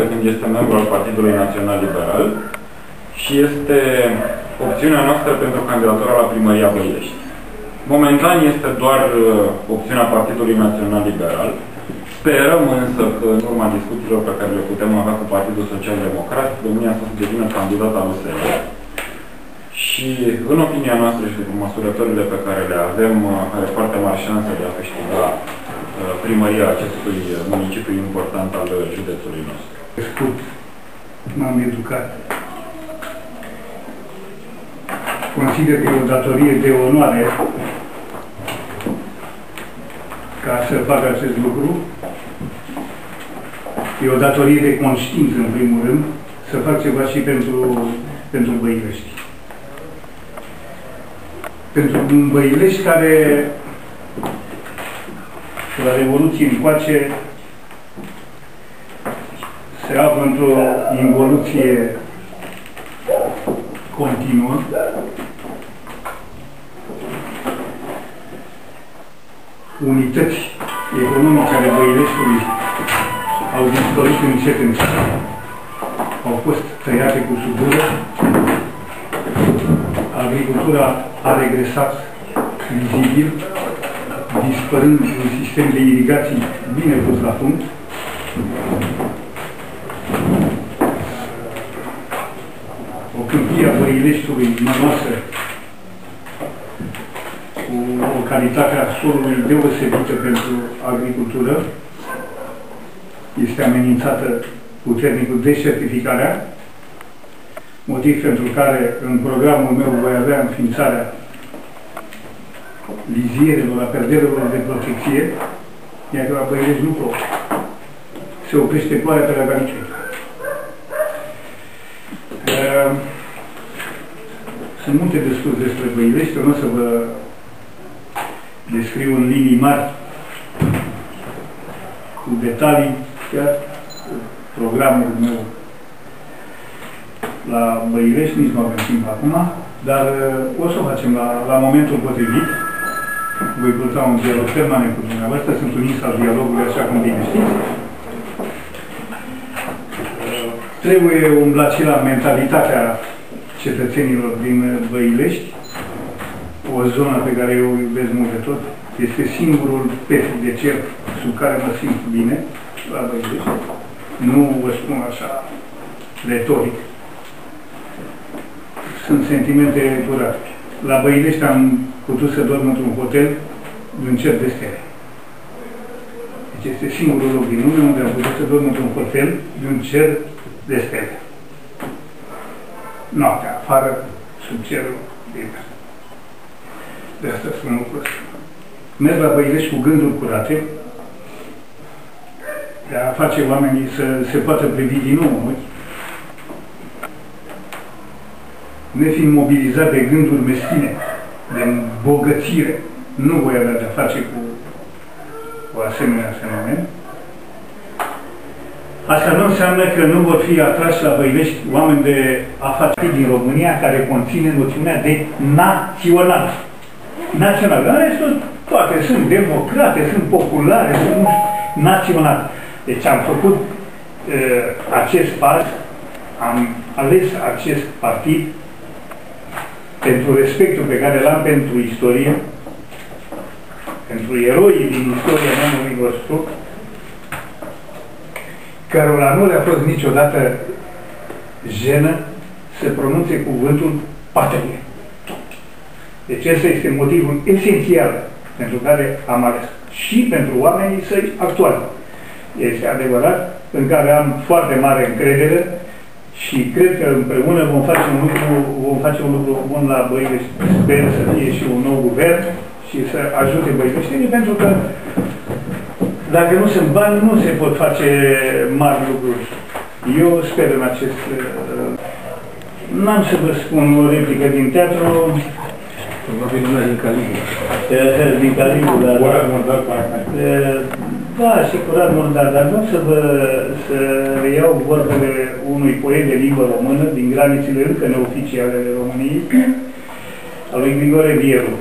când este membru al Partidului Național Liberal și este opțiunea noastră pentru candidatura la primăria Băilești. Momentan este doar opțiunea Partidului Național Liberal. Sperăm însă că în urma discuțiilor pe care le putem avea cu Partidul Social Democrat, domnia să devină candidat al USL. Și în opinia noastră și cu măsurătorile pe care le avem, are foarte mari șanse de a câștiga primăria acestui municipiu important al județului nostru. Scurt, m-am educat. Consider că e o datorie de onoare ca să facă acest lucru. E o datorie de conștiință, în primul rând, să fac ceva și pentru Băilești. Pentru un Băilești care, de la Revoluție încoace, se află într-o involuție continuă. Unități economice ale Băileștiului au dispărut încet. Au fost tăiate cu sudură. Agricultura a regresat vizibil, dispărând un sistem de irigații bine pus la punct. O câmpie a Băileștiului mănoasă, cu o calitate a solului deosebită pentru agricultură, este amenințată puternic cu deșertificarea, motiv pentru care în programul meu voi avea înființarea lizierelor, a perderelor de protecție, iar la Băilești nu plouă. Se oprește ploaia pe la Galicei. Sunt multe de spus despre Băilești, eu nu o să vă descriu în linii mari, cu detalii, chiar programul meu la Băilești, nici nu avem timp acum, dar o să o facem la momentul potrivit. Voi purta un dialog permanent cu dumneavoastră, sunt un ins al dialogului, așa cum bine știți. Trebuie umblat și la mentalitatea cetățenilor din Băilești, o zonă pe care eu o iubesc mult de tot. Este singurul pet de cer sub care mă simt bine la Băilești. Nu vă spun așa retoric. Sunt sentimente curate. La Băilești am putut să dorm într-un hotel de un cer de stele. Deci este singurul loc din lume unde am putut să dorm într-un hotel de un cer de stele. Noaptea, afară, sub cerul liber. De asta spun lucrul ăsta. Merg la Băilești cu gânduri curate, de a face oamenii să se poată privi din nou în ochi, nefiind mobilizat de gânduri meschine, de îmbogățire, nu voi avea de-a face cu asemenea fenomen. Asta nu înseamnă că nu vor fi atrași la Băilești oameni de afaceri din România care conține noțiunea de național. Național. În restul, toate sunt democrate, sunt populare, sunt naționale. Deci am făcut acest pas, am ales acest partid pentru respectul pe care l-am pentru istorie, pentru eroii din istoria neamului nostru, cărora nu le-a fost niciodată jenă să pronunțe cuvântul patrie. Deci ăsta este motivul esențial pentru care am ales. Și pentru oamenii săi actuali. Este adevărat, în care am foarte mare încredere și cred că împreună vom face un lucru bun la Băilești. Sper să fie și un nou guvern și să ajute băileștenii, pentru că dacă nu sunt bani, nu se pot face mari lucruri. Eu sper în acest... N-am să vă spun o replică din teatru. Probabil una din Caligula. Din Caligula. Curat murdar, da, și curat murdar, dar vreau să reiau vorbele unui poet de limbă română din granițele încă neoficiale ale României, al lui Grigore Vieru,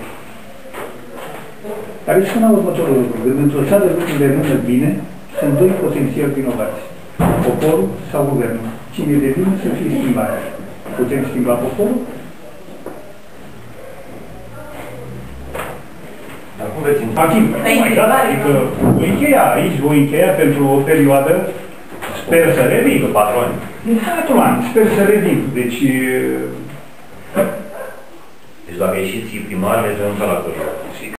care spunea următorul lucru: când într-o țară lucrurile nu merg bine, sunt doi potențiali vinovați. Poporul sau guvernul? Cine devine să fie schimbat? Putem schimba poporul? Dar cum veți Adică voi încheia pentru o perioadă, sper să revin. 4 ani. Din 4 ani, sper să revin. Deci Deci dacă ieșiți primar, veți renunța la căști.